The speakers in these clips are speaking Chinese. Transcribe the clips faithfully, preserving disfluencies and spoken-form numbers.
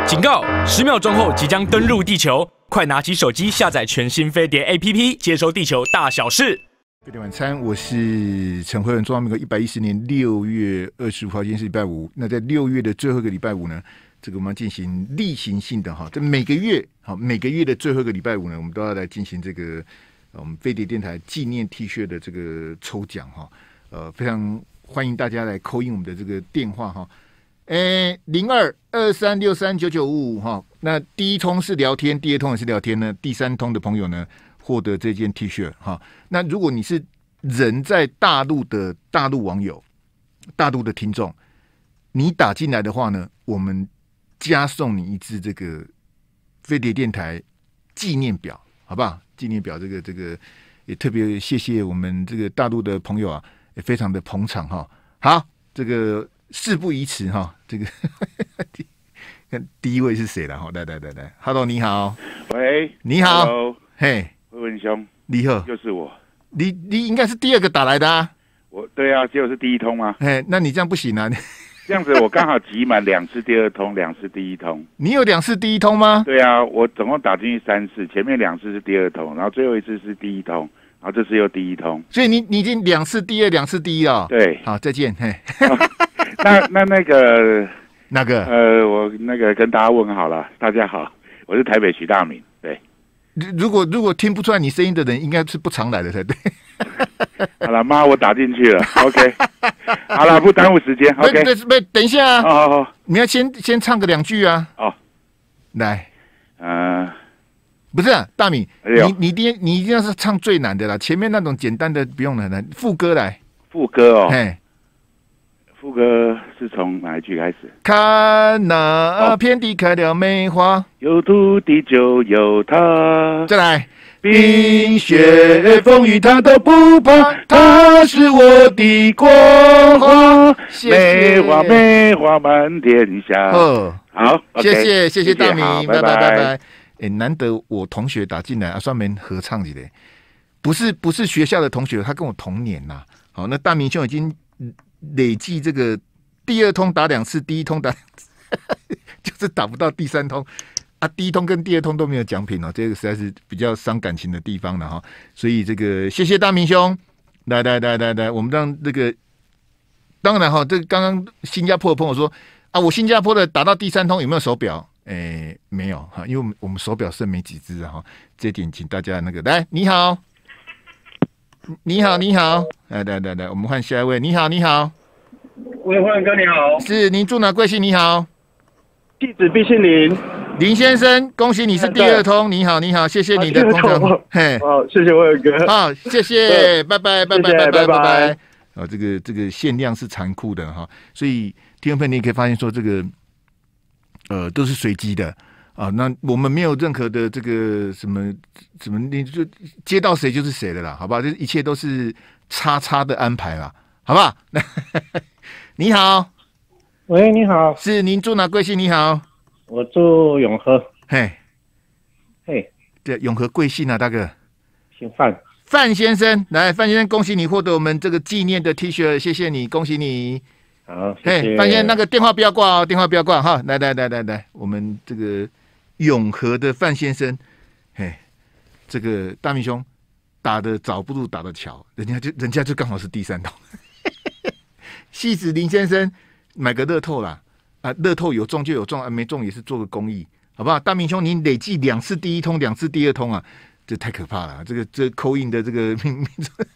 警告！十秒钟后即将登陆地球，快拿起手机下载全新飞碟 A P P， 接收地球大小事。 飞碟晚餐，我是陈慧文。中华民国一百一十年六月二十五号，今天是礼拜五。那在六月的最后一个礼拜五呢，这个我们要进行例行性的哈，在每个月好每个月的最后一个礼拜五呢，我们都要来进行这个我们飞碟电台纪念 T 恤的这个抽奖哈。呃，非常欢迎大家来call in我们的这个电话哈。诶，零二二三六三九九五五哈，那第一通是聊天，第二通也是聊天呢，第三通的朋友呢获得这件 T 恤哈。那如果你是人在大陆的大陆网友、大陆的听众，你打进来的话呢，我们加送你一支这个飞碟电台纪念表，好不好？纪念表这个这个也特别谢谢我们这个大陆的朋友啊，也非常的捧场哈。好，这个。事不宜迟哈，这个看第一位是谁了哈？来来来来 ，Hello， 你好， 喂， 你好， 嘿， hey, 慧文兄， 你好， 又是我， 你你应该是第二个打来的啊， 我对啊，结果是第一通吗？ 哎，那你这样不行啊， 这样子我刚好集满两次第二通，两次第一通， 你有两次第一通吗？ 对啊，我总共打进去三次，前面两次是第二通，然后最后一次是第一通，然后这次又第一通， 所以你你已经两次第二，两次第一哦， 对， 好，再见，嘿。 哦那那那个那个呃，我那个跟大家问好了，大家好，我是台北徐大明。对， 如果如果听不出来你声音的人，应该是不常来的才对。 好了，妈，我打进去了。OK， 好了，不耽误时间。OK， 不不，等一下啊， 哦哦哦， 你要先先唱个两句啊。 哦， 来， 呃， 不是啊，大米， 哎、你你你你一定要是唱最难的啦，前面那种简单的不用了，副歌来。 副歌哦。 嘿。 副歌是从哪一句开始？ 看那遍地开了梅花， 有土地就有它。 再来， 冰雪风雨它都不怕，它是我的国花，梅花梅花满天下。 哦， 好， 谢谢谢谢大明，拜拜拜拜。哎，难得我同学打进来啊，专门合唱的嘞，不是不是学校的同学，他跟我同年呐。好，那大明兄已经累计这个第二通打两次，第一通打两次就是打不到第三通啊，第一通跟第二通都没有奖品哦，这个实在是比较伤感情的地方了哈。所以这个谢谢大明兄，来来来来来，我们让这个当然哈，这个刚刚新加坡的朋友说啊，我新加坡的打到第三通有没有手表？诶，没有哈，因为我们我们手表剩没几只哈，这点请大家那个来，你好。你好，你好，来来来来，我们换下一位。你好，你好， 喂，慧文哥你好， 是您住哪贵姓？你好， 弟子毕姓林， 林先生，恭喜你是第二通。你好，你好，谢谢你的捧场。嘿， 哦，谢谢慧文哥， 好，谢谢，拜拜，拜拜，拜拜，拜拜。哦，这个这个限量是残酷的哈，所以听众朋友你也可以发现说，这个呃都是随机的。啊，那我们没有任何的这个什么什么，你就接到谁就是谁的啦，好不好？这一切都是叉叉的安排啦，好不好？你好， 喂，你好， 是您住哪贵姓？你好， 我住永和， 嘿， 嘿， 对，永和贵姓啊，大哥？ 姓范， 范先生，来，范先生，恭喜你获得我们这个纪念的 T 恤，谢谢你，恭喜你。 好，谢谢。 范先生，那个电话不要挂哦，电话不要挂哈，来来来来来，我们这个。永和的范先生，嘿，这个大明兄打的早不如打的巧，人家就人家就刚好是第三通。戏子林先生买个乐透啦，啊，乐透有中就有中，啊，没中也是做个公益，好不好？大明兄，你累计两次第一通，两次第二通啊，这太可怕了，这个这扣印的这个命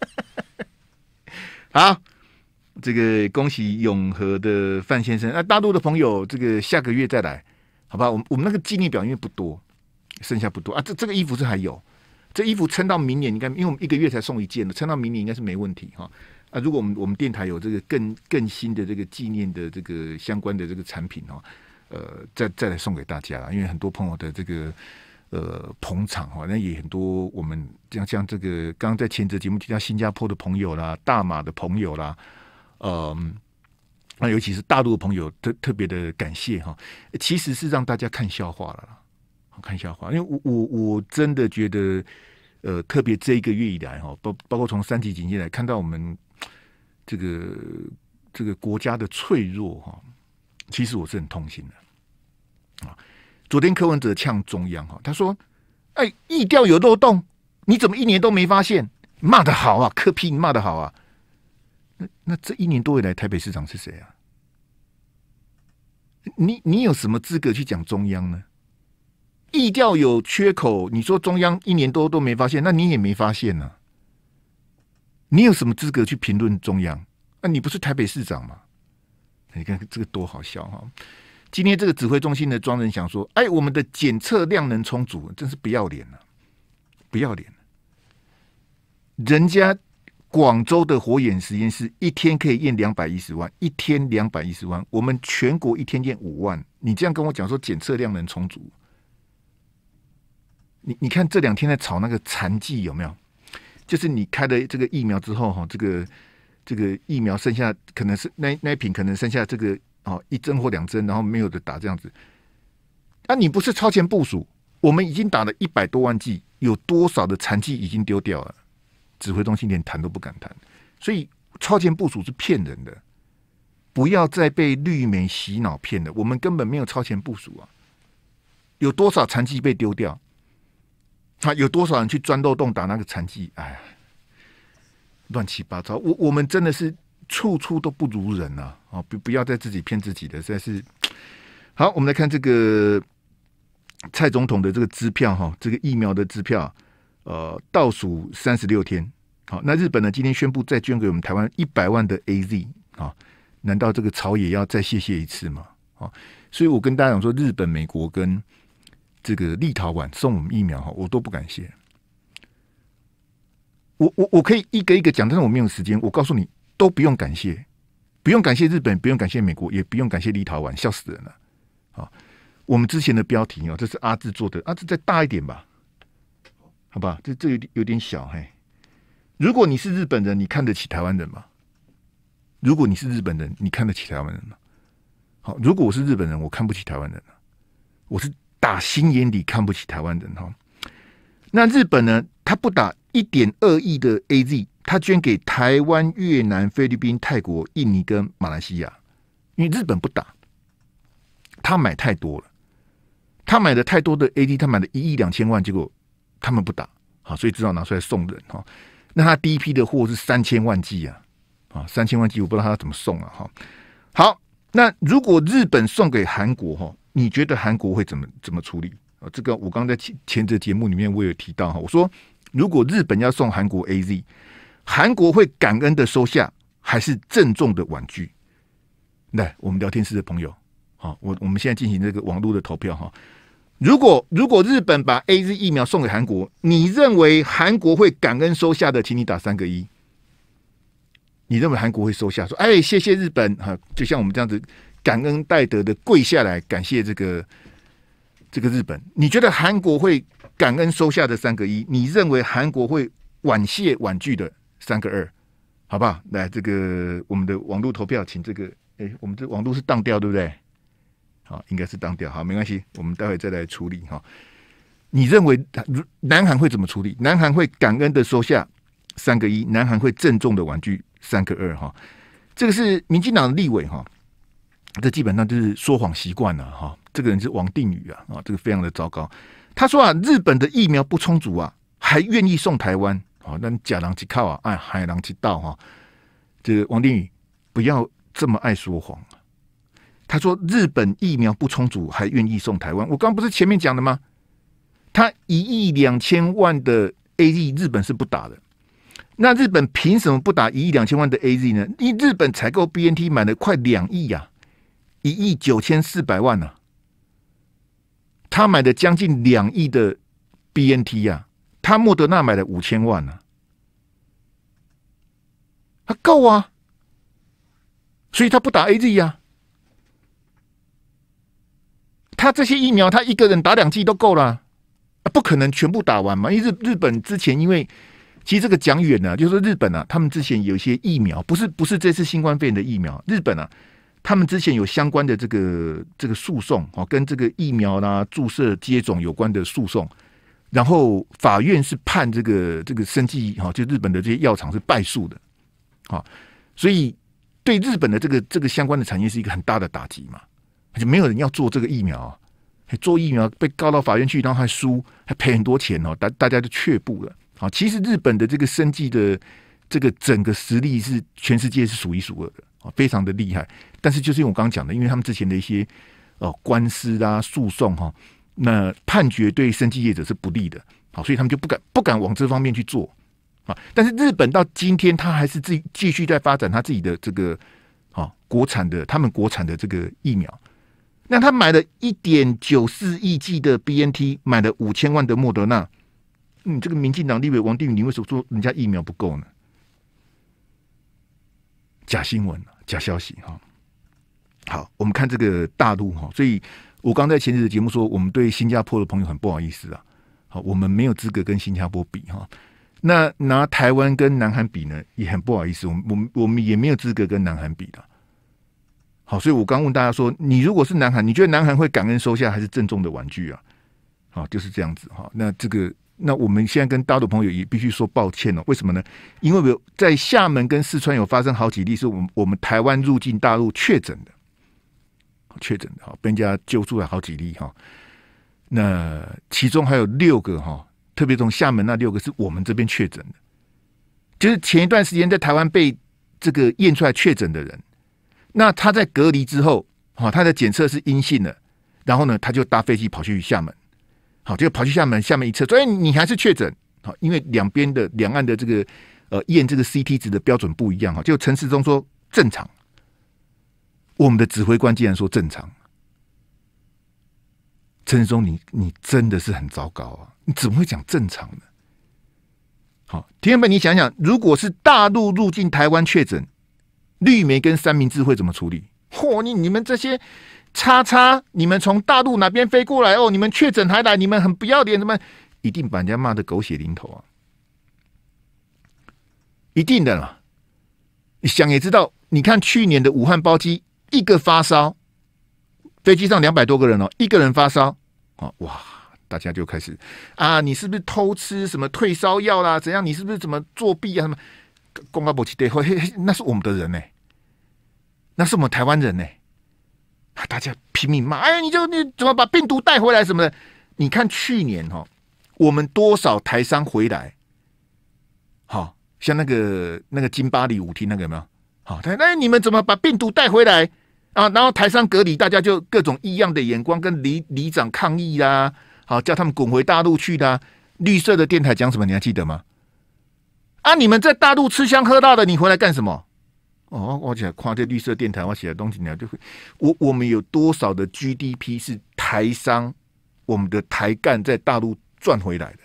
好，这个恭喜永和的范先生，那、啊、大陆的朋友，这个下个月再来。好吧，我们我们那个纪念表因为不多，剩下不多啊。这这个衣服是还有，这衣服撑到明年应该，因为我们一个月才送一件的，撑到明年应该是没问题哈。啊，如果我们我们电台有这个更更新的这个纪念的这个相关的这个产品哈，呃，再再来送给大家啦。因为很多朋友的这个呃捧场哈，那也很多我们像像这个刚刚在前则节目提到新加坡的朋友啦、大马的朋友啦，嗯。那尤其是大陆的朋友特特别的感谢哈，其实是让大家看笑话了啦，看笑话，因为我我我真的觉得，呃，特别这一个月以来哈，包包括从三级警戒来看到我们这个这个国家的脆弱哈，其实我是很痛心的啊， 昨天柯文哲呛中央哈，他说：“哎，疫调有漏洞，你怎么一年都没发现？骂得好啊，柯 P 骂得好啊。那那这一年多以来，台北市长是谁啊？你你有什么资格去讲中央呢？疫调有缺口，你说中央一年多都没发现，那你也没发现啊。你有什么资格去评论中央？那、啊、你不是台北市长吗？你看这个多好笑哈！今天这个指挥中心的庄人想说：“哎，我们的检测量能充足，真是不要脸了，不要脸了！人家广州的火眼实验室一天可以验两百一十万，一天两百一十万，我们全国一天验五万。你这样跟我讲说检测量能充足，你你看这两天在炒那个残剂有没有？就是你开了这个疫苗之后哈，这个这个疫苗剩下可能是那那一瓶可能剩下这个。”哦，一针或两针，然后没有的打这样子，啊，你不是超前部署？我们已经打了一百多万剂，有多少的残剂已经丢掉了？指挥中心连谈都不敢谈，所以超前部署是骗人的，不要再被绿媒洗脑骗了。我们根本没有超前部署啊！有多少残剂被丢掉？啊，有多少人去钻漏洞打那个残剂？哎呀，乱七八糟！我我们真的是。处处都不如人啊！哦，不不要再自己骗自己的，实在是好。我们来看这个蔡总统的这个支票哈，这个疫苗的支票，呃，倒数三十六天。好，那日本呢今天宣布再捐给我们台湾一百万的 A Z 啊，难道这个朝野要再谢谢一次吗？啊，所以我跟大家讲说，日本、美国跟这个立陶宛送我们疫苗哈，我都不感谢。我我我可以一个一个讲，但是我没有时间。我告诉你。都不用感谢，不用感谢日本，不用感谢美国，也不用感谢立陶宛，笑死人了。好，我们之前的标题哦，这是阿志做的，阿志再大一点吧，好吧？这这有点有点小嘿。如果你是日本人，你看得起台湾人吗？如果你是日本人，你看得起台湾人吗？好，如果我是日本人，我看不起台湾人，我是打心眼里看不起台湾人哈。那日本呢？他不打一点二亿的 A Z。他捐给台湾、越南、菲律宾、泰国、印尼跟马来西亚，因为日本不打，他买太多了，他买的太多的 A D， 他买了一亿两千万，结果他们不打，好，所以只好拿出来送人哈。那他第一批的货是三千万剂啊，啊，三千万剂，我不知道他要怎么送啊，哈。好，那如果日本送给韩国哈，你觉得韩国会怎么怎么处理？啊，这个我刚刚在前前这节目里面我有提到哈，我说如果日本要送韩国 A Z。韩国会感恩的收下，还是郑重的婉拒？来，我们聊天室的朋友，好，我我们现在进行这个网络的投票哈。如果如果日本把 A Z 疫苗送给韩国，你认为韩国会感恩收下的，请你打三个一。你认为韩国会收下，说哎，谢谢日本哈，就像我们这样子感恩戴德的跪下来感谢这个这个日本。你觉得韩国会感恩收下的三个一？你认为韩国会婉谢婉拒的？三个二，好不好？来，这个我们的网络投票，请这个，哎、欸，我们这网络是当掉，对不对？好，应该是当掉，好，没关系，我们待会再来处理哈。你认为南韩会怎么处理？南韩会感恩的收下三个一，南韩会郑重的婉拒三个二哈。这个是民进党的立委哈，这基本上就是说谎习惯了哈。这个人是王定宇啊，啊，这个非常的糟糕。他说啊，日本的疫苗不充足啊，还愿意送台湾。好，那假狼去靠啊，哎，海狼去盗哈。这个王定宇不要这么爱说谎啊。他说日本疫苗不充足，还愿意送台湾。我刚刚不是前面讲的吗？他一亿两千万的 A Z， 日本是不打的。那日本凭什么不打一亿两千万的 A Z 呢？因为日本采购 B N T 买了快两亿呀，一亿九千四百万啊。他买的将近两亿的 B N T 呀。他莫德纳买了五千万呢、啊，他够啊，所以他不打 A Z 啊。他这些疫苗，他一个人打两剂都够了、啊，不可能全部打完嘛。因为日日本之前，因为其实这个讲远了、啊，就是日本啊，他们之前有一些疫苗，不是不是这次新冠肺炎的疫苗，日本啊，他们之前有相关的这个这个诉讼哦，跟这个疫苗啦、注射接种有关的诉讼。然后法院是判这个这个生技哈，就日本的这些药厂是败诉的，啊，所以对日本的这个这个相关的产业是一个很大的打击嘛，就没有人要做这个疫苗、啊， 做疫苗被告到法院去，然后还输，还赔很多钱哦，大大家就却步了。好，其实日本的这个生技的这个整个实力是全世界是数一数二的，非常的厉害。但是就是因为我刚刚讲的，因为他们之前的一些呃官司啊、诉讼哈，那判决对生技业者是不利的，好，所以他们就不敢不敢往这方面去做啊。但是日本到今天，他还是自己继续在发展他自己的这个啊国产的他们国产的这个疫苗。那他买了 一点九四亿剂的 B N T， 买了五千万的莫德纳。你这个民进党立委王定宇，你为什么说人家疫苗不够呢？假新闻，假消息哈。好，我们看这个大陆哈，所以我刚在前日的节目说，我们对新加坡的朋友很不好意思啊。好，我们没有资格跟新加坡比哈。那拿台湾跟南韩比呢，也很不好意思，我们我们我们也没有资格跟南韩比的。好，所以我刚问大家说，你如果是南韩，你觉得南韩会感恩收下还是郑重的玩具啊？好，就是这样子哈。那这个，那我们现在跟大陆朋友也必须说抱歉哦。为什么呢？因为有在厦门跟四川有发生好几例是我们我们台湾入境大陆确诊的，确诊的哈，被人家揪出来好几例哈。那其中还有六个哈，特别从厦门那六个是我们这边确诊的，就是前一段时间在台湾被这个验出来确诊的人。那他在隔离之后，好，他的检测是阴性的，然后呢，他就搭飞机跑去厦门，好，就跑去厦门，厦门一测，所以你还是确诊，好，因为两边的两岸的这个呃验这个 C T 值的标准不一样，哈，就陈时中说正常，我们的指挥官竟然说正常，陈时中你你真的是很糟糕啊，你怎么会讲正常呢？好，听众们，你想想，如果是大陆入境台湾确诊，绿媒跟三明治会怎么处理？嚯、哦，你你们这些叉叉，你们从大陆哪边飞过来哦？你们确诊还来，你们很不要脸，怎么一定把人家骂得狗血淋头啊？一定的啦！你想也知道，你看去年的武汉包机，一个发烧，飞机上两百多个人哦，一个人发烧，哦哇，大家就开始啊，你是不是偷吃什么退烧药啦？怎样？你是不是怎么作弊啊？什么？公告不起对，那是我们的人呢、欸，那是我们台湾人呢、欸，大家拼命骂，哎，你就你怎么把病毒带回来什么的？你看去年哈、哦，我们多少台商回来，好、哦、像那个那个金巴黎舞厅那个有没有？好，哎，你们怎么把病毒带回来啊？然后台商隔离，大家就各种异样的眼光，跟里里长抗议啦、啊，好叫他们滚回大陆去的、啊。绿色的电台讲什么？你还记得吗？啊！你们在大陆吃香喝辣的，你回来干什么？哦，我起来看这绿色电台，我写的东西，你就会，我我们有多少的 G D P 是台商，我们的台干在大陆赚回来的？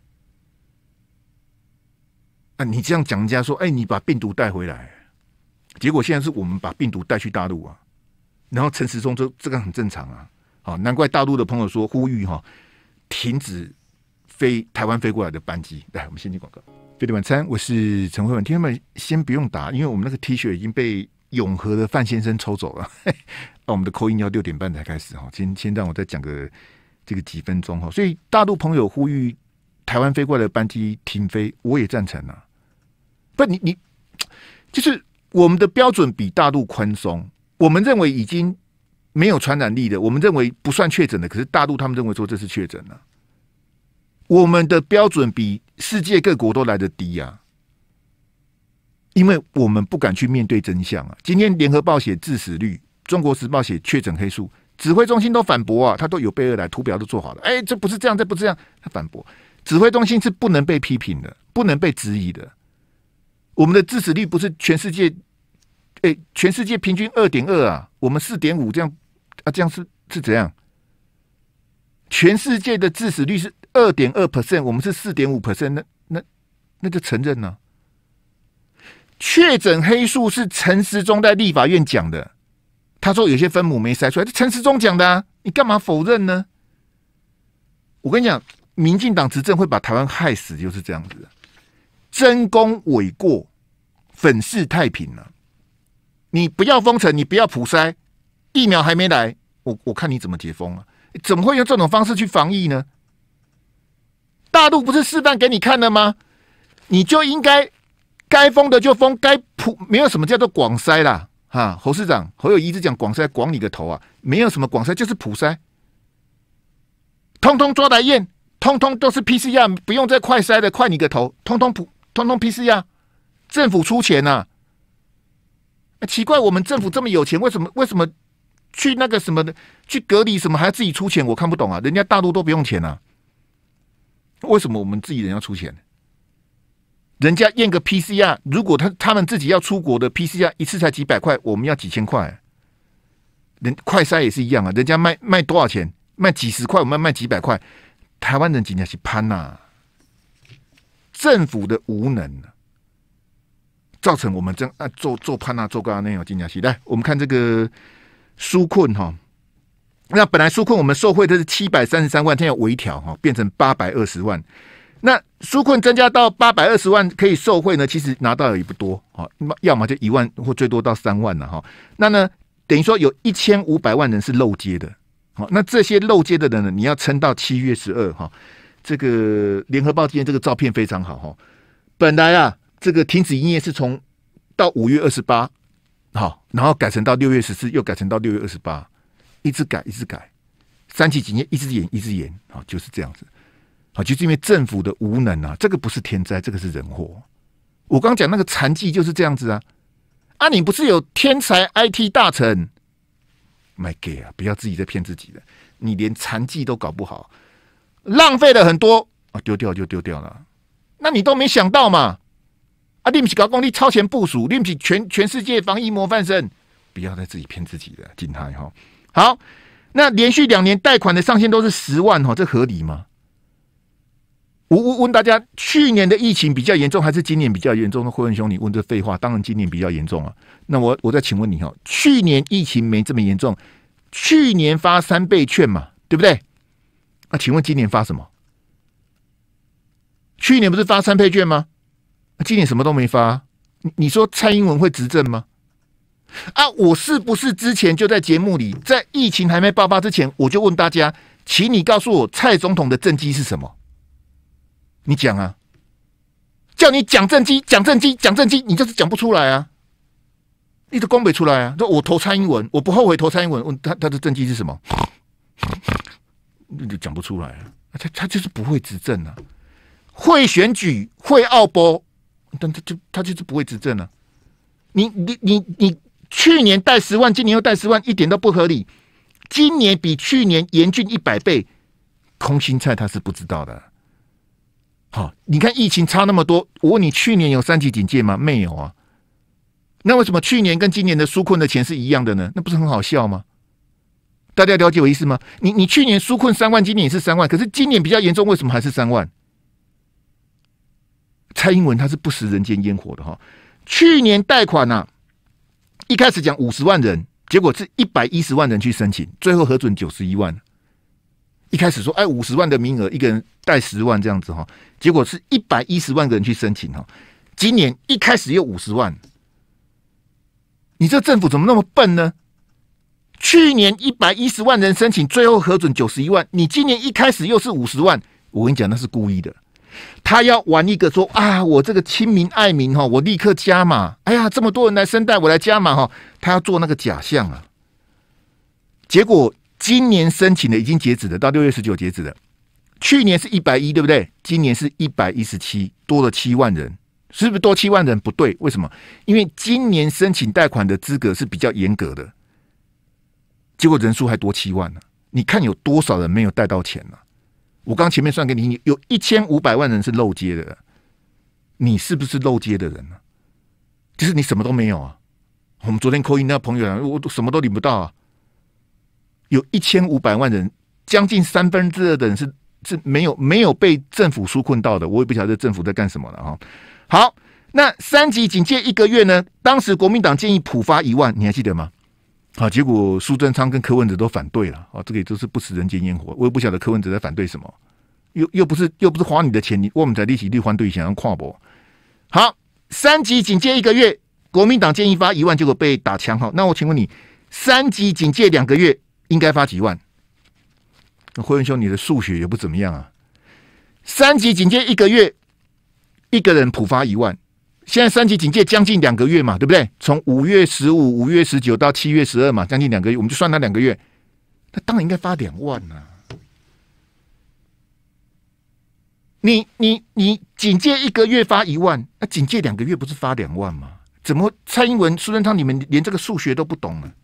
啊，你这样讲人家说，哎、欸，你把病毒带回来，结果现在是我们把病毒带去大陆啊。然后陈时中这这个很正常啊，好，难怪大陆的朋友说呼吁哈，停止飞台湾飞过来的班机。来，我们先进广告。飞碟晚餐，我是陈慧文。听众们先不用打，因为我们那个 T 恤已经被永和的范先生抽走了。我们的扣音要六点半才开始哈，先先让我再讲个这个几分钟哈。所以大陆朋友呼吁台湾飞过来的班机停飞，我也赞成啊。不，你你就是我们的标准比大陆宽松，我们认为已经没有传染力的，我们认为不算确诊的，可是大陆他们认为说这是确诊了。我们的标准比世界各国都来得低啊，因为我们不敢去面对真相啊。今天联合报写致死率，中国时报写确诊黑数，指挥中心都反驳啊，他都有备而来，图表都做好了。哎、欸，这不是这样，这不是这样，他反驳。指挥中心是不能被批评的，不能被质疑的。我们的致死率不是全世界，哎、欸，全世界平均二点二啊，我们四点五，这样啊，这样是是怎样？全世界的致死率是二点二 percent， 我们是四点五 percent， 那那那就承认了、啊。确诊黑数是陈时中在立法院讲的，他说有些分母没筛出来，这陈时中讲的啊，你干嘛否认呢？我跟你讲，民进党执政会把台湾害死，就是这样子的，争功诿过，粉饰太平了、啊。你不要封城，你不要普筛，疫苗还没来，我我看你怎么解封啊？怎么会用这种方式去防疫呢？大陆不是示范给你看了吗？你就应该该封的就封，该普没有什么叫做广筛啦，哈，侯市长侯友宜一直讲广筛，广你个头啊！没有什么广筛，就是普筛。 通通抓来验，通通都是 P C R， 不用再快筛的，快你个头，通通普，通通 P C R， 政府出钱啊！欸、奇怪，我们政府这么有钱，为什么为什么去那个什么的去隔离什么还要自己出钱？我看不懂啊！人家大陆都不用钱啊，为什么我们自己人要出钱？人家验个 P C R， 如果他他们自己要出国的 P C R 一次才几百块，我们要几千块。人快筛也是一样啊，人家卖卖多少钱？卖几十块，我们卖几百块。台湾人真的是攀呐，政府的无能、啊，造成我们这样啊做做攀呐做高那种真的是。来，我们看这个纾困哈，那本来纾困我们受惠的是七百三十三万，现在有微调哈，变成八百二十万。那纾困增加到八百二十万可以受惠呢，其实拿到也不多啊，要么就一万或最多到三万了哈。那呢，等于说有一千五百万人是漏接的。好，那这些漏接的人呢，你要撑到七月十二哈。这个联合报今天这个照片非常好哈。本来啊，这个停止营业是从到五月二十八，好，然后改成到六月十四，又改成到六月二十八，一直改一直改，三级警戒一直延一直延，好，就是这样子。好，就是因为政府的无能啊，这个不是天灾，这个是人祸。我刚讲那个残疾就是这样子啊，啊，你不是有天才 I T 大臣？My gay 啊，不要自己在骗自己的，你连残疾都搞不好，浪费了很多啊，丢掉就丢掉了，那你都没想到嘛？啊，你不是搞工地超前部署，你不是全全世界防疫模范生，不要再自己骗自己了，金泰哈。好，那连续两年贷款的上限都是十万哈，这合理吗？我我问大家，去年的疫情比较严重，还是今年比较严重？辉文兄，你问这废话，当然今年比较严重啊。那我我再请问你哈，去年疫情没这么严重，去年发三倍券嘛，对不对？那、啊、请问今年发什么？去年不是发三倍券吗？啊、今年什么都没发，你你说蔡英文会执政吗？啊，我是不是之前就在节目里，在疫情还没爆发之前，我就问大家，请你告诉我，蔡总统的政绩是什么？你讲啊，叫你讲政绩，讲政绩，讲政绩，你就是讲不出来啊，你都讲不出来啊。说我投蔡英文，我不后悔投蔡英文，问他他的政绩是什么？你就讲不出来啊，他他就是不会执政啊，会选举，会奥波，但他就他就是不会执政啊。你你你你去年贷十万，今年又贷十万，一点都不合理。今年比去年严峻一百倍，空心菜他是不知道的。好，你看疫情差那么多，我问你，去年有三级警戒吗？没有啊。那为什么去年跟今年的纾困的钱是一样的呢？那不是很好笑吗？大家了解我意思吗？你你去年纾困三万，今年也是三万，可是今年比较严重，为什么还是三万？蔡英文他是不食人间烟火的哈。去年贷款啊，一开始讲五十万人，结果是一百一十万人去申请，最后核准九十一万。一开始说，哎，五十万的名额，一个人贷十万这样子哈，结果是一百一十万个人去申请哈。今年一开始又五十万，你这政府怎么那么笨呢？去年一百一十万人申请，最后核准九十一万，你今年一开始又是五十万，我跟你讲，那是故意的。他要玩一个说啊，我这个亲民爱民哈，我立刻加码。哎呀，这么多人来申贷，我来加码哈。他要做那个假象啊，结果。今年申请的已经截止了，到六月十九截止了。去年是一百一，对不对？今年是一百一十七，多了七万人，是不是多七万人？不对，为什么？因为今年申请贷款的资格是比较严格的，结果人数还多七万呢、啊。你看有多少人没有贷到钱呢、啊？我刚前面算给你，有一千五百万人是漏接的，你是不是漏接的人呢、啊？就是你什么都没有啊。我们昨天call in那个朋友讲，我什么都领不到啊。有一千五百万人，将近三分之二的人是是没有没有被政府纾困到的，我也不晓得政府在干什么了哈。好，那三级警戒一个月呢？当时国民党建议普发一万，你还记得吗？好，结果苏贞昌跟柯文哲都反对了，啊，这个也都是不食人间烟火。我也不晓得柯文哲在反对什么，又又不是又不是花你的钱，你我们在利息率还对想要跨博。好，三级警戒一个月，国民党建议发一万，结果被打枪哈。那我请问你，三级警戒两个月？应该发几万？辉文兄，你的数学也不怎么样啊！三级警戒一个月，一个人普发一万。现在三级警戒将近两个月嘛，对不对？从五月十五、五月十九到七月十二嘛，将近两个月，我们就算他两个月，那当然应该发两万啊！ 你你你警戒一个月发一万，那、啊、警戒两个月不是发两万吗？怎么蔡英文、苏贞昌你们连这个数学都不懂呢？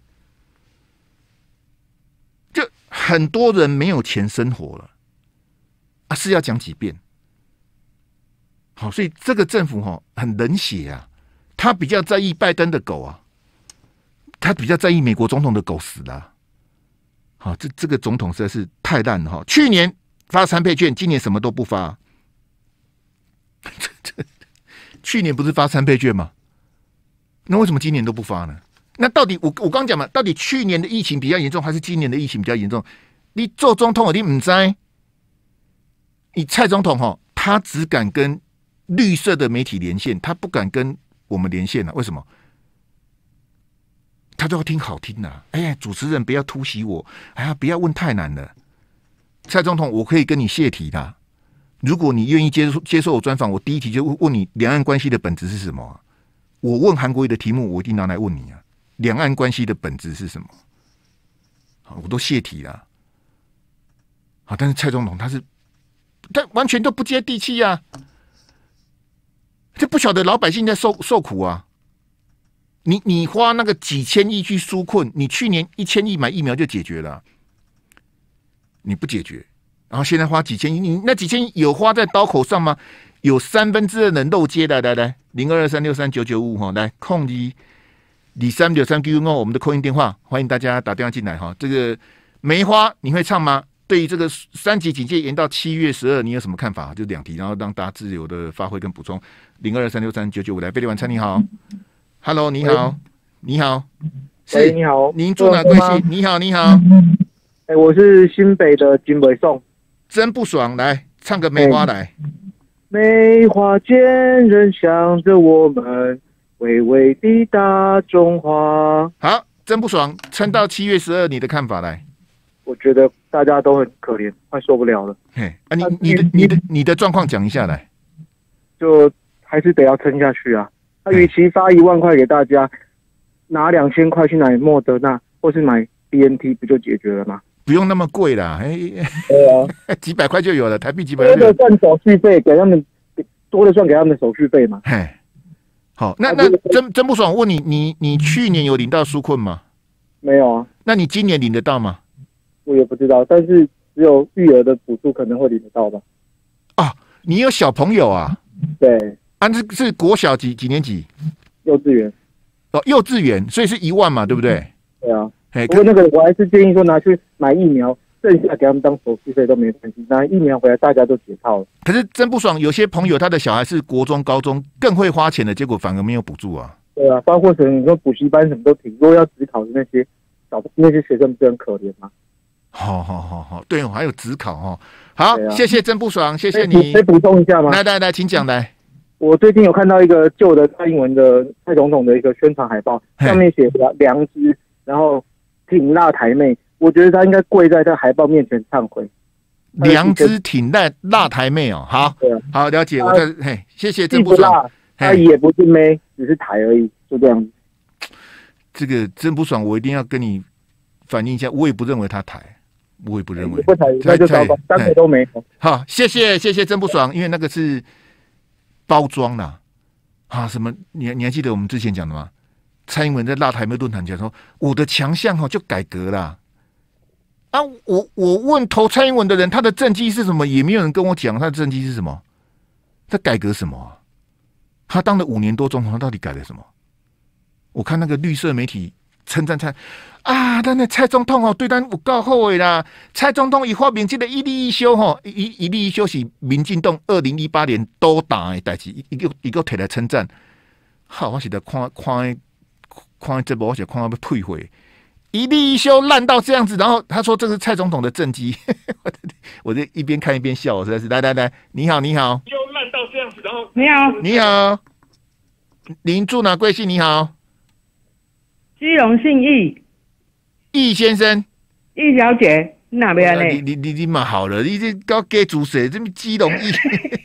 就很多人没有钱生活了啊，是要讲几遍？好，所以这个政府哈、哦、很冷血啊，他比较在意拜登的狗啊，他比较在意美国总统的狗死了、啊。好，这这个总统实在是太烂了哈！去年发三倍券，今年什么都不发。去年不是发三倍券吗？那为什么今年都不发呢？那到底我我刚讲嘛，到底去年的疫情比较严重，还是今年的疫情比较严重？你做总统，你唔知？你蔡总统哈，他只敢跟绿色的媒体连线，他不敢跟我们连线啊？为什么？他都要听好听的、啊。哎呀，主持人不要突袭我，哎呀，不要问太难了。蔡总统，我可以跟你泄题的。如果你愿意接受接受我专访，我第一题就问你两岸关系的本质是什么、啊？我问韩国瑜的题目，我一定拿来问你啊。两岸关系的本质是什么？好，我都泄题了。好，但是蔡总统他是，他完全都不接地气啊！这不晓得老百姓在受受苦啊！你你花那个几千亿去纾困，你去年一千亿买疫苗就解决了、啊，你不解决，然后现在花几千亿，你那几千亿有花在刀口上吗？有三分之二人漏接，来来来，零二二三六三九九五哈，来控一李三六三 Q 哦，我们的扣音电话，欢迎大家打电话进来哈。这个梅花你会唱吗？对于这个三级警戒延到七月十二，你有什么看法？就两题，然后让大家自由的发挥跟补充。零二二三六三九九五，来，贝利晚餐你好 ，Hello， 你好，你好， 喂，你好， 您住哪贵姓？你好，你好， 哎、欸，我是新北的金北颂， 真不爽，来唱个梅花来。欸梅花间，人想着我们，微微的大中华。 好，真不爽，撑到七月十二，你的看法来？ 我觉得大家都很可怜，快受不了了。 嘿，啊，你你的你的你的状况讲一下来， 就还是得要撑下去啊。他、啊、与其发一万块给大家，拿两千块去买莫德纳或是买 B N T， 不就解决了吗？ 不用那么贵啦，哎， 对啊， 几百块就有了，台币几百块。 多的算手续费给他们，多的算给他们手续费嘛。 嘿，好，那那真真不爽，问你，你你去年有领到纾困吗？ 没有啊。 那你今年领得到吗？ 我也不知道，但是只有育儿的补助可能会领得到吧。 啊，你有小朋友啊？ 对。 啊，是是国小几几年级？ 幼稚园。 哦，幼稚园，所以是一万嘛，对不对？ 对啊。不过那个我还是建议说拿去买疫苗，剩下给他们当手续费都没关系。拿疫苗回来大家都解套了。可是真不爽，有些朋友他的小孩是国中、高中更会花钱的，结果反而没有补助啊。 对啊，包括什么你说补习班什么都停，如果要指考的那些小那些学生不是很可怜吗？ 好好好好，对哦，还有指考哦。好，啊、谢谢真不爽，谢谢你。 可以补充一下吗？ 来来来，请讲来。 我最近有看到一个旧的蔡英文的蔡总统的一个宣传海报，上面写良知，然后挺辣台妹，我觉得他应该跪在他海报面前忏悔。 良知挺辣辣台妹哦，好，啊、好了解。我在嘿，谢谢真不爽。他也不是妹，只是台而已，就这样子。 这个真不爽，我一定要跟你反映一下，我也不认为他台，我也不认为。 不台那就糟糕，三个都没有。 好，谢谢谢谢真不爽，因为那个是包装啦。啊，什么？你你还记得我们之前讲的吗？蔡英文在辣台妹论坛讲说，我的强项哈就改革啦。啊，我我问投蔡英文的人，他的政绩是什么？也没有人跟我讲他的政绩是什么。他改革什么、啊？他当了五年多总统，他到底改了什么？我看那个绿色媒体称赞蔡啊，但那蔡总统哦，对咱有够好的啦。蔡总统伊发明这个一例一休吼，一一例一休是民进党二零一八年多大的代志，一个一个提来称赞。好，我是在看看看这部，我是看要退回。一例一休烂到这样子，然后他说这是蔡总统的政绩，我这一边看一边笑，我实在是来来来，你好你好， 又烂到这样子，然后你好你好，您住哪贵姓？你好， 基隆信义， 易先生， 易小姐，你哪边嘞？ 你你你你蛮好了，你这搞给主谁？这么基隆易，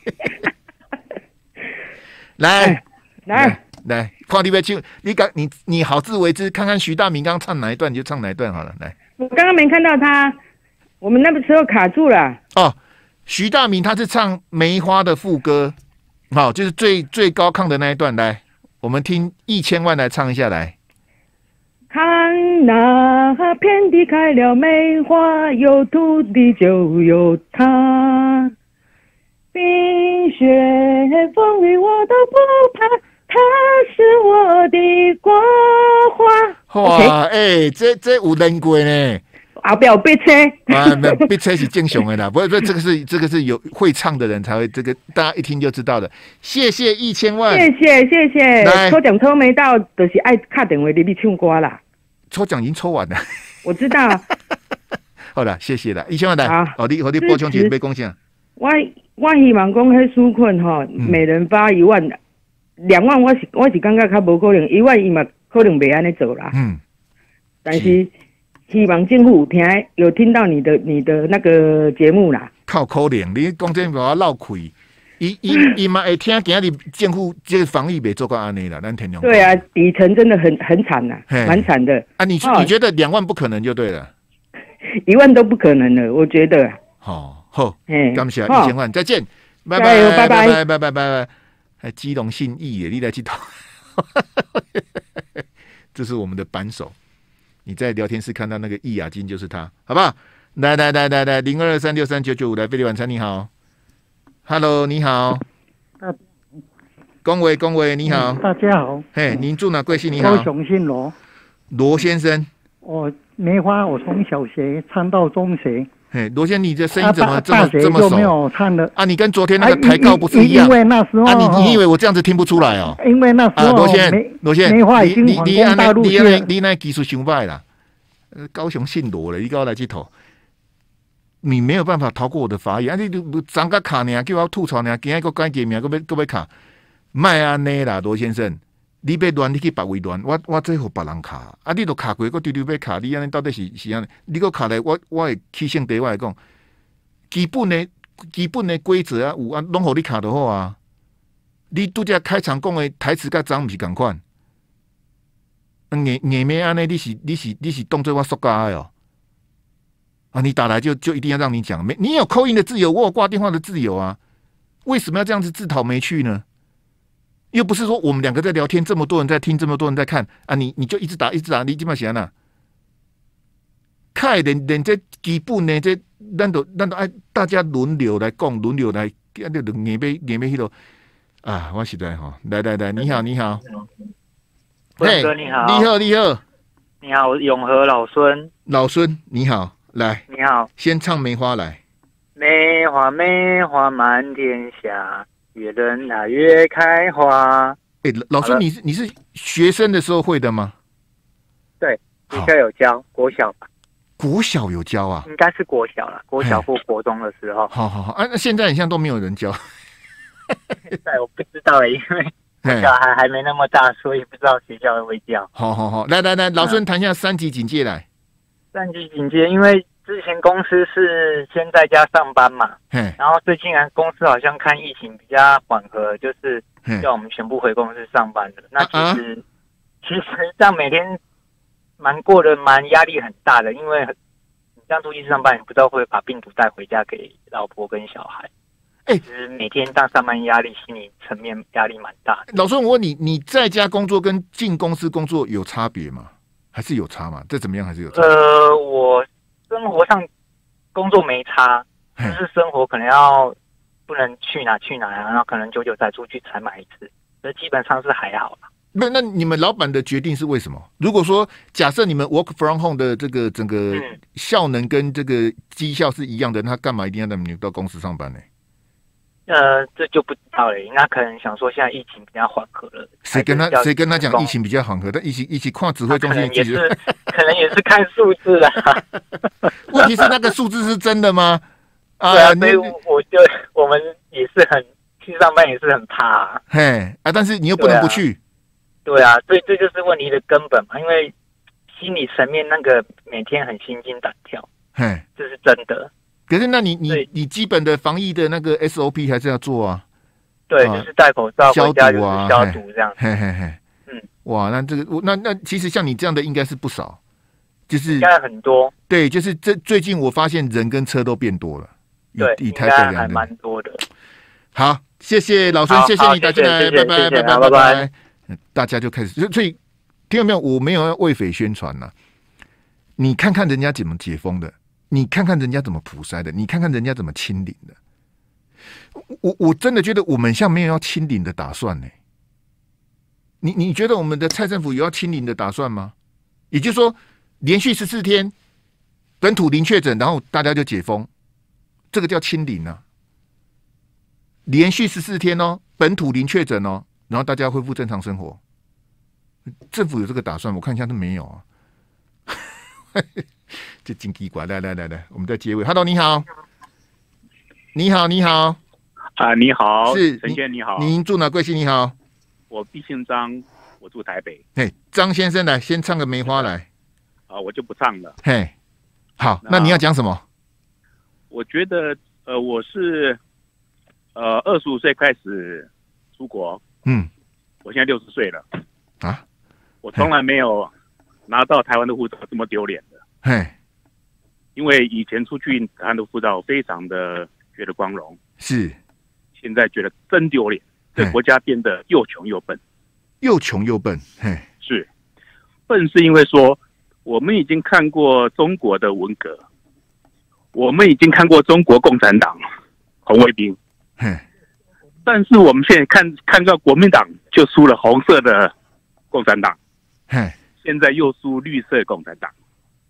来、 哎、来。 来，看你别唱，你刚你你好自为之，看看徐大明刚唱哪一段，你就唱哪一段好了。来， 我刚刚没看到他，我们那个时候卡住了。 哦， 徐大明他是唱《梅花》的副歌，好，就是最最高亢的那一段。来，我们听一千万来唱一下来。 看那遍地开了梅花，有土地就有它。冰雪风雨我都不怕，它是我的国花。 哇，哎、欸，这这有人过呢。 后边有别车啊，没别车是正常的啦，不不，这个是这个是有会唱的人才会，这个大家一听就知道的。谢谢一千万， 谢谢谢谢。抽奖抽没到，就是爱打电话你你唱歌啦。 抽奖已经抽完了， 我知道。 好了，谢谢了，一千万来， 好， 你好，你播充钱没贡献。 我我希望讲迄纾困吼，每人发一万，两万我是我是感觉较无可能，一万伊嘛可能袂安尼做啦。嗯，但是希望政府有听有听到你的你的那个节目啦。 靠可能，你讲这把我闹亏，伊伊伊嘛会听今日政府这个防疫袂做到安尼啦，咱天龙。 对啊，底层真的很很惨呐，蛮惨的。 啊，你你觉得两万不可能就对了， 一万都不可能了，我觉得。 好。好，感谢一千万，再见，拜拜，拜拜，拜拜，拜拜，拜拜。还基隆信义耶，你来去投，这是我们的扳手。你在聊天室看到那个易雅金就是他，好不好？来来来来来，零二二三六三九九五来，飞利晚餐你好 ，Hello， 你好，恭维恭维你好， 大家好， 嘿，您住哪？贵姓？你好， 高雄姓罗， 罗先生， 我梅花我从小学唱到中学。 嘿，罗先，你的声音怎么这么、 啊、 这么熟？ 没有唱的啊！你跟昨天那个台告不是一样？ 因为那时候啊，你你以为我这样子听不出来哦？ 因为那时候罗先，罗先， 梅花已经反攻大陆去了。 你那技术伤歹啦，高雄姓罗了，你跟我来去投，你没有办法逃过我的法眼。啊，你长个卡呢，叫我吐槽呢，今日个改革命，个要个要卡，卖安尼啦，罗先生，你别乱，你去别位乱，我我这互别人卡，啊，你都卡过，个丢丢要卡，你安尼到底是是安尼？你个卡来，我我会起性地我来讲。基本的基本的规则啊，有啊，拢互你卡就好啊。你拄则开场讲的台词甲章，毋是共款。硬硬咩安尼？你是你是你是当作我塑胶的哦。啊，你打来就就一定要让你讲，没你有扣音的自由，我有挂电话的自由啊。为什么要这样子自讨没趣呢？又不是说我们两个在聊天，这么多人在听，这么多人在看啊，你你就一直打一直打，你基本上啊，看连连这基本的这。咱都咱都爱大家轮流来讲，轮流来，啊，就硬要硬要迄落啊！我实在哈，来来来，你好，你好， 文哥你好， 你好，你好， 你好，永和老孙， 老孙你好，来， 你好， 先唱梅花来， 梅花梅花满天下，越冷啊越开花。 哎、欸，老孙，你是你是学生的时候会的吗？ 对，学校有教，国小吧。 国小有教啊？ 应该是国小啦，国小或国中的时候。 好好好，啊，那现在好像都没有人教。 现在我不知道了，因为国小还还没那么大，所以不知道学校会不会教。 好好好，来来来，老孙谈一下三级警戒来。 三级警戒，因为之前公司是先在家上班嘛，然后最近啊，公司好像看疫情比较缓和，就是叫我们全部回公司上班的。那其实、啊、其实这样每天。蛮过得蛮压力很大的，因为你这样出去上班，你不知道会把病毒带回家给老婆跟小孩。哎、欸，其实每天当上班压力，心理层面压力蛮大的。 老孙，我问你，你在家工作跟进公司工作有差别吗？还是有差吗？这怎么样？还是有差？ 呃，我生活上工作没差，就是生活可能要不能去哪去哪啊，然后可能久久才出去才买一次，所以基本上是还好啦。 那那你们老板的决定是为什么？如果说假设你们 work from home 的这个整个效能跟这个绩效是一样的，那干嘛一定要让你们到公司上班呢？ 呃，这就不知道了。那可能想说现在疫情比较缓和了， 谁跟他谁跟他讲疫情比较缓和？但一起一起跨指挥中心也是可能也是看数字啦。 问题是那个数字是真的吗？ 啊，对啊，所以我就我们也是很去上班也是很怕、啊。 嘿啊，但是你又不能不去。 对啊，所以这就是问题的根本嘛，因为心理层面那个每天很心惊胆跳，嘿，这是真的。 可是那你你你基本的防疫的那个 S O P 还是要做啊？ 对，啊、就是戴口罩、消毒啊、消毒这样。 嘿嘿嘿，嗯，哇，那这个那那其实像你这样的应该是不少，就是应该很多。 对，就是这最近我发现人跟车都变多了。 对， 以应该还蛮多的。 好，谢谢老孙，谢谢你打进来，拜拜拜拜拜拜。大家就开始，所以听到没有？我没有要为匪宣传呐、啊。你看看人家怎么解封的，你看看人家怎么普筛的，你看看人家怎么清零的。我我真的觉得我们像没有要清零的打算呢、欸。你你觉得我们的蔡政府有要清零的打算吗？也就是说，连续十四天本土零确诊，然后大家就解封，这个叫清零啊。连续十四天哦，本土零确诊哦，然后大家恢复正常生活。政府有这个打算？我看一下都没有啊。这金鸡怪，来来来来，我们在结尾。Hello， 你好，你好，你好， 啊，你好， 是陈先生，你好， 您住哪？贵姓？你好， 我毕姓张，我住台北。 嘿，张先生来，先唱个梅花来。 啊，我就不唱了。 嘿，好，那你要讲什么？ 我觉得，呃，我是，呃，二十五岁开始出国， 嗯， 我现在六十岁了， 啊， 我从来没有拿到台湾的护照这么丢脸的。 嘿， 因为以前出去台湾的护照非常的觉得光荣， 是， 现在觉得真丢脸，这国家变得又穷又笨， 又穷又笨，嘿， 是，笨是因为说我们已经看过中国的文革，我们已经看过中国共产党红卫兵， 嘿， 但是我们现在看看到国民党就输了红色的共产党， 嘿， 现在又输绿色共产党，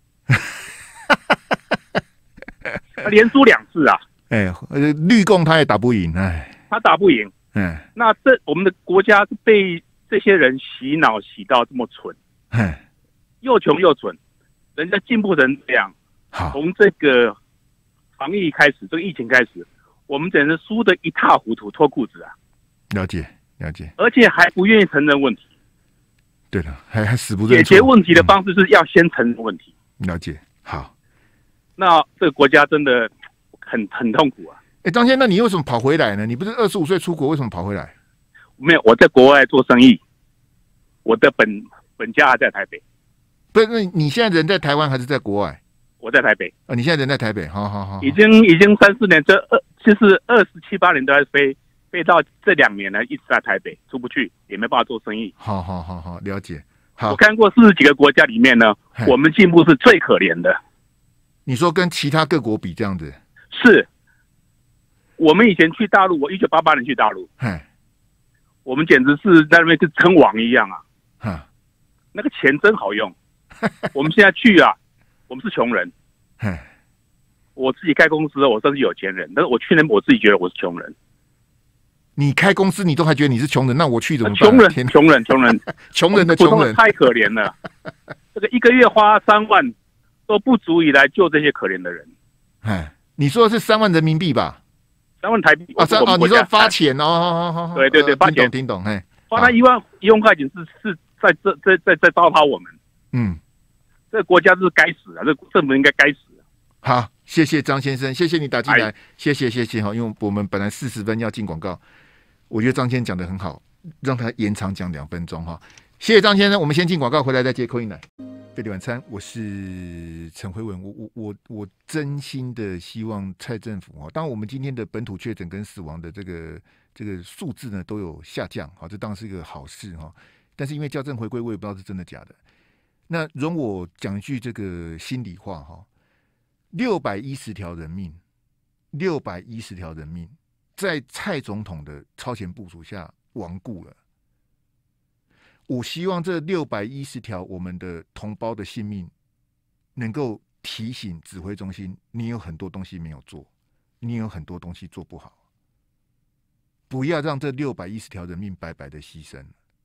他连输两次啊！ 哎，绿共他也打不赢，哎， 他打不赢。 嗯， 那这我们的国家是被这些人洗脑洗到这么蠢，又穷又蠢，人家进步成这样。从这个防疫开始，这个疫情开始，我们简直输得一塌糊涂，脱裤子啊！ 了解，了解， 而且还不愿意承认问题。 对了，还还死不认错。 解决问题的方式是要先承认问题。 嗯、了解，好。 那这个国家真的很很痛苦啊！ 哎、欸，张先生，那你为什么跑回来呢？你不是二十五岁出国，为什么跑回来？ 没有，我在国外做生意，我的本本家还在台北。 不是，那你现在人在台湾还是在国外？ 我在台北。 啊，你现在人在台北，好好好。 已经已经三四年，这二就是二十七八年都在飞，飞到这两年呢，一直在台北，出不去，也没办法做生意。 好好好好，了解。好， 我看过四十几个国家里面呢，我们进步是最可怜的。 你说跟其他各国比这样子？ 是。我们以前去大陆，我一九八八年去大陆，我们简直是在那边跟称王一样啊！那个钱真好用。我们现在去啊，我们是穷人。我自己开公司，我算是有钱人，但是我去年我自己觉得我是穷人。 你开公司，你都还觉得你是穷人，那我去怎么办？ 穷人，穷人，穷人， 穷人的穷人， 太可怜了。这个一个月花三万都不足以来救这些可怜的人。 哎，你说的是三万人民币吧？ 三万台币啊，三哦，你说发钱哦，好好好， 对对对，发钱， 听懂，嘿， 花他一万一万块钱是是在这在在在糟蹋我们。 嗯， 这个国家是该死啊，这个政府应该该死。 好，谢谢张先生，谢谢你打进来，谢谢谢谢哈，因为我们本来四十分要进广告，我觉得张先生讲得很好，让他延长讲两分钟哈。谢谢张先生，我们先进广告，回来再接扣音来。飞碟晚餐，我是陈辉文，我我我我真心的希望蔡政府哈，当然我们今天的本土确诊跟死亡的这个这个数字呢都有下降，好，这当然是一个好事哈。但是因为校正回归，我也不知道是真的假的。那容我讲一句这个心里话哈，六百一十条人命，六百一十条人命，在蔡总统的超前部署下亡故了。我希望这六百一十条我们的同胞的性命，能够提醒指挥中心，你有很多东西没有做，你有很多东西做不好，不要让这六百一十条人命白白的牺牲。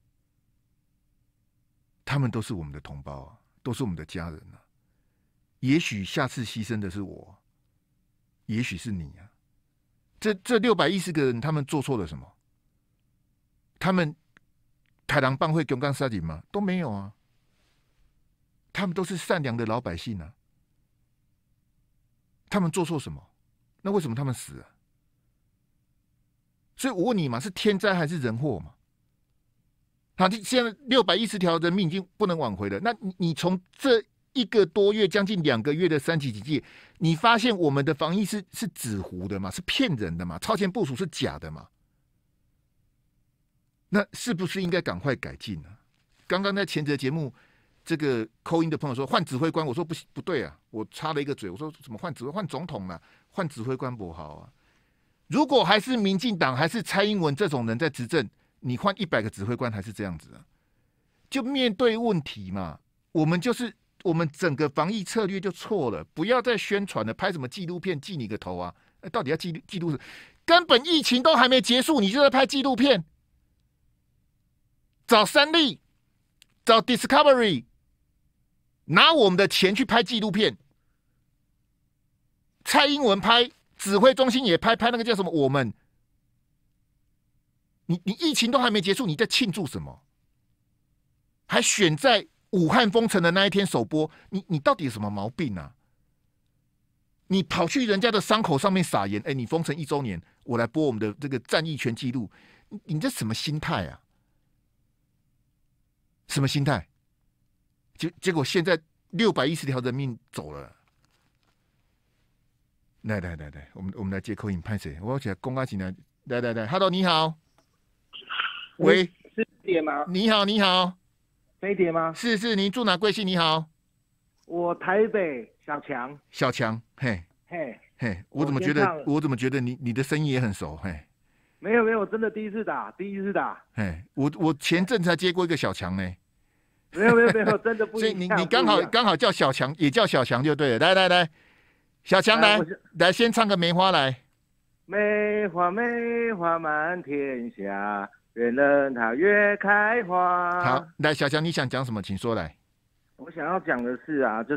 他们都是我们的同胞啊，都是我们的家人啊。也许下次牺牲的是我，也许是你啊。这这六百一十个人，他们做错了什么？他们台狼帮会勇敢杀人吗？都没有啊。他们都是善良的老百姓啊。他们做错什么？那为什么他们死了？所以我问你嘛，是天灾还是人祸嘛？好，现在六百一十条人命已经不能挽回了。那你从这一个多月、将近两个月的三级警戒，你发现我们的防疫是是纸糊的嘛？是骗人的嘛？超前部署是假的嘛？那是不是应该赶快改进呢、啊？刚刚在前则节目，这个call in的朋友说换指挥官，我说不不对啊，我插了一个嘴，我说怎么换指挥换总统了、啊，换指挥官不好啊？如果还是民进党还是蔡英文这种人在执政，你换一百个指挥官还是这样子啊？就面对问题嘛，我们就是我们整个防疫策略就错了，不要再宣传了，拍什么纪录片记你个头啊！到底要记记录？根本疫情都还没结束，你就在拍纪录片，找三立，找 Discovery， 拿我们的钱去拍纪录片。蔡英文拍，指挥中心也拍，拍那个叫什么？我们，你你疫情都还没结束，你在庆祝什么？还选在武汉封城的那一天首播，你你到底有什么毛病啊？你跑去人家的伤口上面撒盐，哎，你封城一周年，我来播我们的这个战役全纪录，你你这什么心态啊？什么心态？结结果现在六百一十条人命走了。来来来来，我们我们来接口音，拍谁？我要起来公开起来，来来来 ，Hello， 你好，喂， 是飞碟吗？ 你好，你好。 飞碟吗？ 是是，您住哪贵姓？你好， 我台北小强。 小强，嘿， 嘿， 嘿，我怎么觉得，我怎么觉得你你的声音也很熟，嘿， 没有没有，真的第一次打，第一次打， 嘿，我我前阵才接过一个小强呢， 没有没有没有，真的不一样。 所以你你刚好刚好叫小强，也叫小强就对了，来来来，小强来来先唱个梅花来， 梅花梅花满天下。越冷它越开花。 好，来小强，你想讲什么？请说来。 我想要讲的是啊，就是，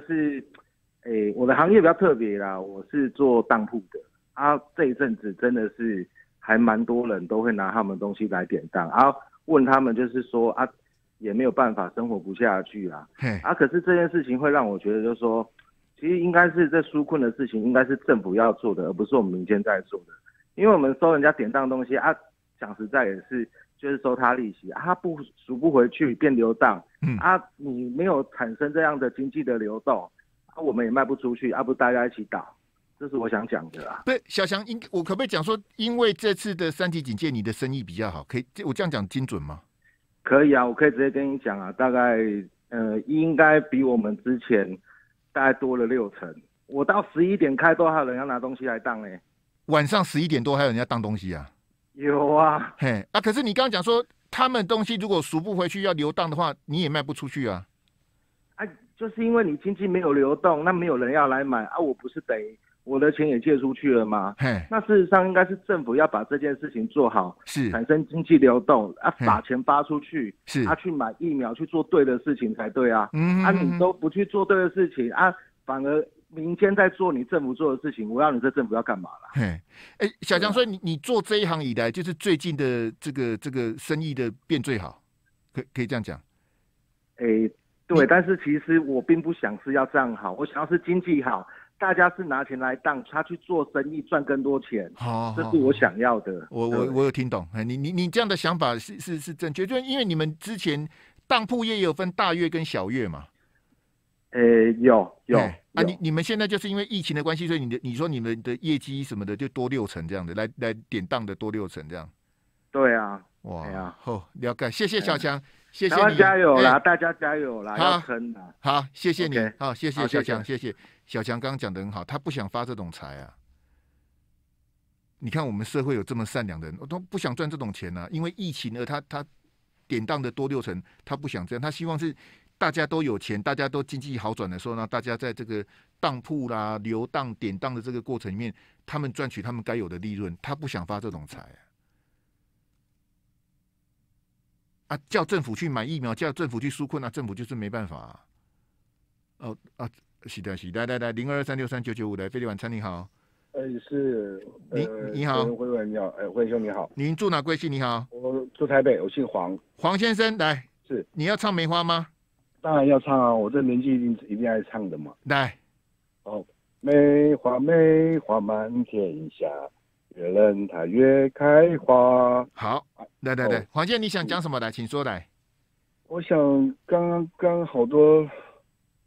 诶，我的行业比较特别啦，我是做当铺的啊。这一阵子真的是还蛮多人都会拿他们东西来典当啊，问他们就是说啊，也没有办法生活不下去啊。啊，可是这件事情会让我觉得，就是说，其实应该是这纾困的事情，应该是政府要做的，而不是我们民间在做的。因为我们收人家典当东西啊，讲实在也是。就是收他利息啊，他不赎不回去变流荡，嗯啊，你没有产生这样的经济的流动，啊，我们也卖不出去，啊，不大家一起倒，这是我想讲的啦。 对，小强，应我可不可以讲说，因为这次的三级警戒，你的生意比较好，可以我这样讲精准吗？ 可以啊，我可以直接跟你讲啊，大概呃应该比我们之前大概多了六成。我到十一点开都还有人要拿东西来当哎、欸， 晚上十一点多还有人要当东西啊？ 有啊， 嘿啊！可是你刚刚讲说，他们东西如果赎不回去要流荡的话，你也卖不出去啊。 啊，就是因为你经济没有流动，那没有人要来买啊，我不是等于我的钱也借出去了吗？嘿，那事实上应该是政府要把这件事情做好，是产生经济流动啊，把钱发出去，是啊，去买疫苗，去做对的事情才对啊。嗯，啊，你都不去做对的事情啊，反而。民间在做你政府做的事情，我要你这政府要干嘛啦？ 哎、欸，小强，所以你你做这一行以来，就是最近的这个这个生意的变最好，可可以这样讲？ 哎、欸，对，但是其实我并不想是要这样好，我想要是经济好，大家是拿钱来当，他去做生意赚更多钱，好，这是我想要的。 我我我有听懂，你你你这样的想法是是是正确，就因为你们之前当铺业也有分大月跟小月嘛。 呃、欸，有有啊，你你们现在就是因为疫情的关系，所以你的你说你们的业绩什么的就多六成这样的，来来典当的多六成这样。 对啊， 哇，啊，好了解，谢谢小强，谢谢你， 加油啦，欸、大家加油啦，要撑啦。 好，谢谢你， okay, 好，谢谢小强，谢谢小强，刚刚讲的很好，他不想发这种财啊。你看我们社会有这么善良的人，我都不想赚这种钱啊，因为疫情而他他典当的多六成，他不想这样，他希望是。大家都有钱，大家都经济好转的时候呢，大家在这个当铺啦、流荡、典当的这个过程里面，他们赚取他们该有的利润，他不想发这种财啊！啊，叫政府去买疫苗，叫政府去纾困啊，政府就是没办法、啊。哦啊，是的，是的，来来来，零二二三六三九九五来，飞利晚餐你好。 呃，是， 你你好， 辉文你好，呃，辉兄你好。 您住哪贵姓？你好， 我住台北，我姓黄。 黄先生，来， 是你要唱梅花吗？ 当然要唱啊！我这年纪一定一定爱唱的嘛。 来， 哦，梅花梅花满天下，越冷它越开花。 好，来来来，黄健，你想讲什么？来，请说来。 我想刚刚好多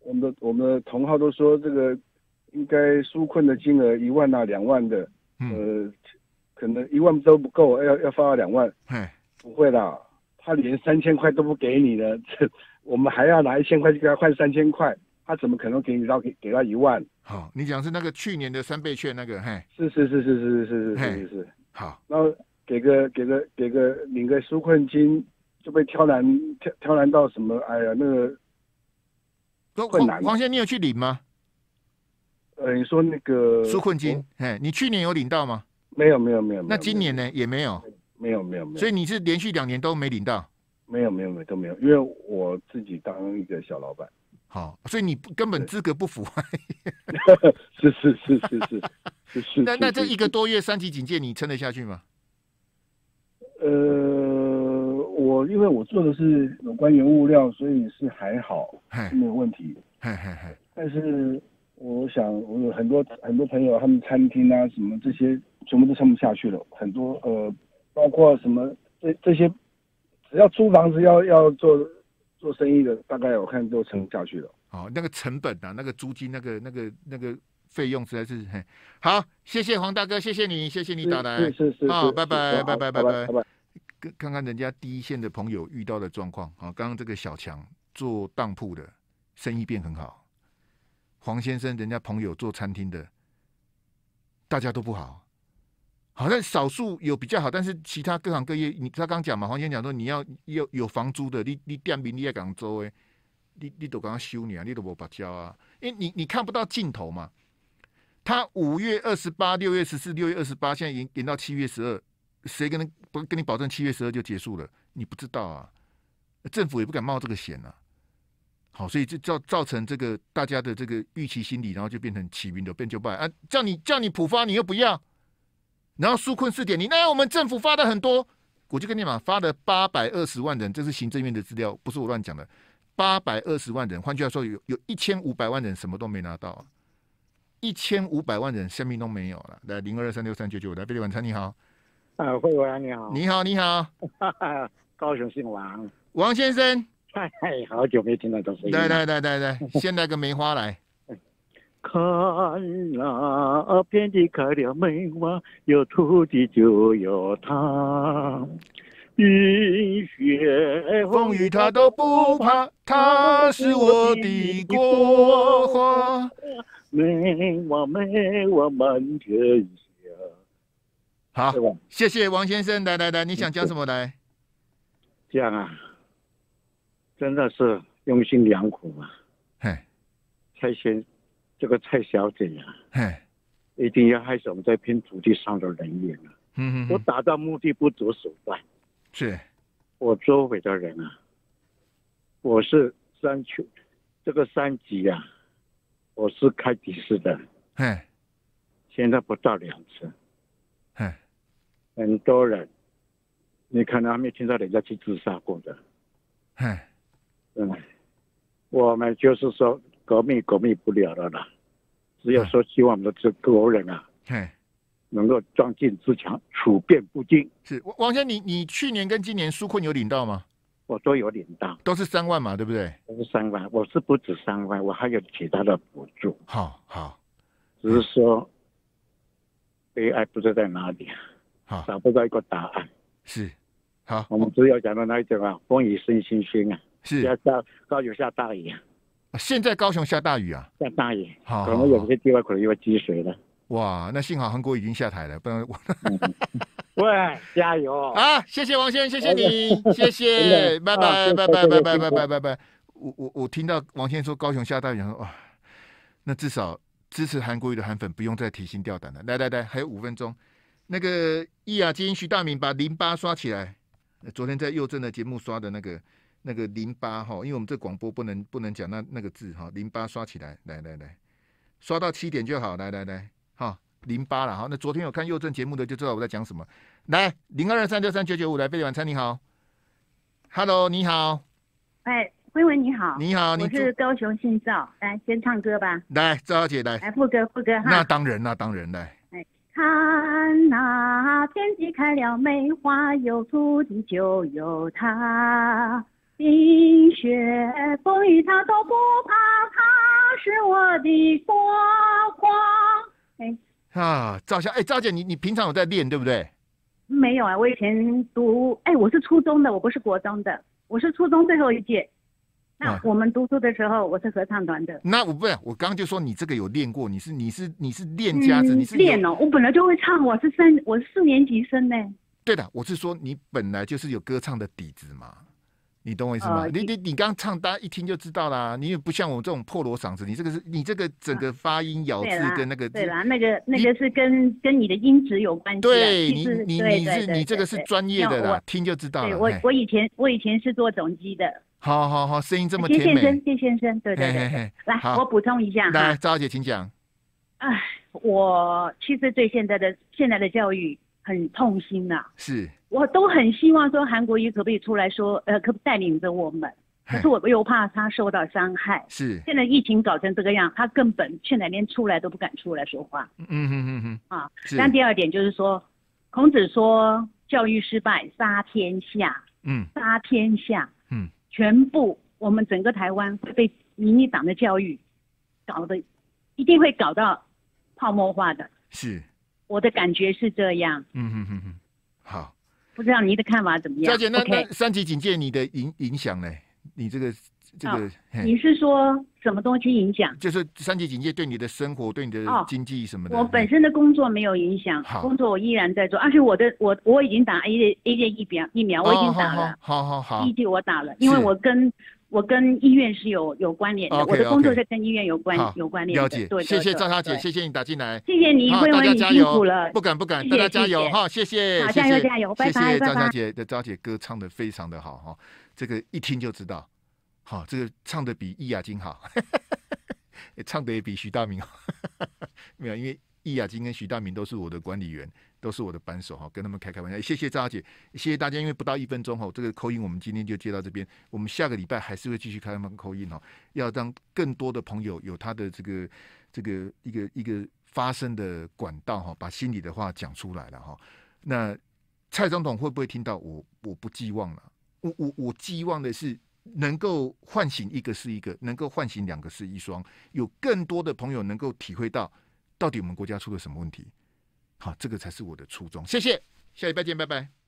我们的我们的同好都说这个应该纾困的金额一万啊两万的，嗯、呃，可能一万都不够，要要发到两万。不会啦，他连三千块都不给你的，这我们还要拿一千块去给他换三千块，他怎么可能给你到给给到一万？ 好，你讲是那个去年的三倍券那个，嘿， 是是是是是是是是是是。 好， 然后给个给个给个领个纾困金就被挑难挑挑难到什么？哎呀，那个困难。 王先生，你有去领吗？ 呃，你说那个纾困金，哎，你去年有领到吗？ 没有没有没有。 那今年呢？也没有。 没有没有没有。 所以你是连续两年都没领到？ 没有没有没有都没有，因为我自己当一个小老板。 好，所以你根本资格不符。 是是是是是是是。 那那这一个多月三级警戒，你撑得下去吗？ 呃，我因为我做的是有关原物料，所以是还好，没有问题。但是我想，我有很多很多朋友，他们餐厅啊什么这些，全部都撑不下去了。很多呃，包括什么这这些，只要租房子要要做做生意的，大概我看都撑不下去了。 哦，那个成本啊，那个租金，那个那个那个费用实在是很好。谢谢黄大哥，谢谢你，谢谢你打来， 是是是， 好，拜拜拜拜拜拜拜拜。 看看人家第一线的朋友遇到的状况啊，刚刚这个小强做当铺的生意变很好，黄先生人家朋友做餐厅的，大家都不好。好像少数有比较好，但是其他各行各业，你他刚讲嘛，黄先生讲说你要有有房租的，你你店面你在港州诶，你你都刚刚修你啊，你都没把交啊，因为你你看不到尽头嘛。他五月二十八、六月十四、六月二十八，现在延延到七月十二，谁跟你不跟你保证七月十二就结束了？你不知道啊，政府也不敢冒这个险啊。好，所以这造造成这个大家的这个预期心理，然后就变成起云的变就败啊，叫你叫你普发你又不要。然后纾困四点零，那我们政府发的很多，我就跟你讲，发了八百二十万人，这是行政院的资料，不是我乱讲的。八百二十万人，换句话说，有有一千五百万人什么都没拿到、啊，一千五百万人生命都没有了。来，零二二三六三九九，来，贝利晚餐你好， 啊，慧文你好， 你好你好， 高雄姓王， 王先生， 嗨，好久没听到这声音， 来来来来来，先来个梅花来。 看那遍地开了梅花，有土地就有它，雨雪风雨它都不怕，它是我的国花。 梅花梅花满天下。 好，谢谢王先生。来来来，你想讲什么来？ 这样啊，真的是用心良苦啊。 嘿， 蔡先。这个蔡小姐呀、 啊， 一定要害死我们这片土地上的人民啊！ 嗯， 我达到目的不择手段。 是， 我周围的人啊，我是三区这个三级啊，我是开底式的，现在不到两次，很多人，你可能还没听到人家去自杀过的，嗯，我们就是说。革命革命不了了啦，只有说希望我们的这国人啊，能够壮进自强，处变不惊。 是王先生，你你去年跟今年纾困有领到吗？ 我都有领到， 都是三万嘛，对不对？ 都是三万，我是不止三万，我还有其他的补助。 好好， 只是说悲哀不知在哪里， 好找不到一个答案。 是，好， 我们只有讲到那一种啊，风雨生星星啊， 是下下高有下大雨啊。 现在高雄下大雨啊， 下大雨， 好， 可能有些地方可能因为积水了。 哇，那幸好韩国已经下台了，不然我。 喂，加油啊！谢谢王先生，谢谢你，谢谢，拜拜，拜拜，拜拜，拜拜，拜拜。我我我听到王先生说高雄下大雨，哇，那至少支持韩国瑜的韩粉不用再提心吊胆了。来来来，还有五分钟，那个易雅金、徐大明把零八刷起来。昨天在佑正的节目刷的那个。那个零八哈，因为我们这广播不能不能讲那那个字哈，零八刷起来，来来来，刷到七点就好，来来来，哈，零八了哈。那昨天有看佑正节目的就知道我在讲什么。来，零二二三六三九九五，来，贝里晚餐你好 ，Hello， 你好， 哎，辉文你好， 你好， 我是高雄信赵，来先唱歌吧， 来，赵小姐来， 来副歌副歌哈， 那当然那当然来。 看那遍地开了梅花，有土地就有它。冰雪风雨它都不怕，它是我的花花。哎啊，赵夏，哎，赵姐，你你平常有在练对不对？ 没有啊，我以前读，哎，我是初中的，我不是国中的，我是初中最后一届。那我们读书的时候，我是合唱团的。 那我不是，我刚刚就说你这个有练过，你是你是你是练家子，嗯、你是练哦，我本来就会唱，我是三，我是四年级生呢。 对的，我是说你本来就是有歌唱的底子嘛，你懂我意思吗？呃、你你你刚唱，大家一听就知道啦。你也不像我这种破锣嗓子，你这个是你这个整个发音、咬字跟那个对啦，那个那个是跟跟你的音质有关系。 对你你你是你这个是专业的啦，听就知道了。 我我以前我以前是做总机的。 好好好，声音这么甜美。 谢先生，谢先生，对对对，嘿嘿嘿来，我补充一下。 来，赵姐，请讲。 哎，我其实对现在的现在的教育很痛心呐、啊。 是。 我都很希望说韩国瑜可不可以出来说，呃，可不带领着我们。可是我又怕他受到伤害。 是。 现在疫情搞成这个样，他根本现在连出来都不敢出来说话。 嗯嗯嗯嗯。 啊。但第二点就是说，孔子说教育失败，杀天下。 嗯。 杀天下。 嗯。 全部我们整个台湾会被民进党的教育搞得一定会搞到泡沫化的， 是我的感觉是这样。 嗯哼哼哼，好， 不知道你的看法怎么样？ 小姐，那、 okay、 那三级警戒你的影影响呢？你这个这个、哦， 你是说什么东西影响？ 就是三级警戒对你的生活、对你的经济什么的。 哦、我本身的工作没有影响，工作我依然在做，而且我的我我已经打 A 类 A 类疫苗疫苗，我已经打了。 好好好， 第一剂我打了，因为我跟我跟医院是有有关联的， okay, 我的工作是跟医院有关有关联的。 了解， 对， 谢谢赵小姐，谢谢你打进来， 谢谢你，慧文你辛苦了， 不敢不敢，大家加油哈，谢谢， 好，加油加油，拜拜谢谢赵小姐的赵姐歌唱的非常的好哈，这个一听就知道。好，这个唱的比易雅金好，唱的也比徐大明好，没有，因为易雅金跟徐大明都是我的管理员，都是我的扳手哈，跟他们开开玩笑。谢谢赵姐，谢谢大家，因为不到一分钟哈，这个call in我们今天就接到这边，我们下个礼拜还是会继续开放call in哈，要让更多的朋友有他的这个这个一个一个发声的管道哈，把心里的话讲出来了哈。那蔡总统会不会听到？我我不寄望了，我我我寄望的是。能够唤醒一个是一个，能够唤醒两个是一双，有更多的朋友能够体会到，到底我们国家出了什么问题。好，这个才是我的初衷。谢谢，下礼拜见，拜拜。